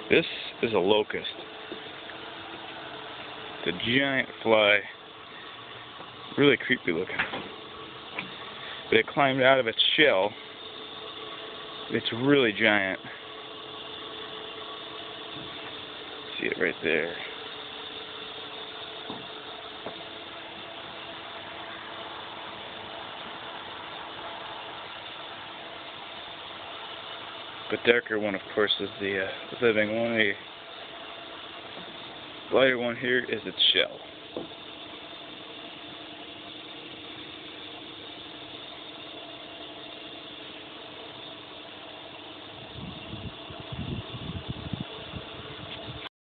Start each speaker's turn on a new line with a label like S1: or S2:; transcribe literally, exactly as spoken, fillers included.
S1: This is a locust. It's a giant fly. Really creepy looking. But it climbed out of its shell. It's really giant. See it right there. The darker one, of course, is the uh, living one. The lighter one here is its shell.